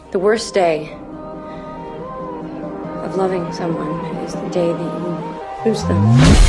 The worst day of loving someone is the day that you lose them.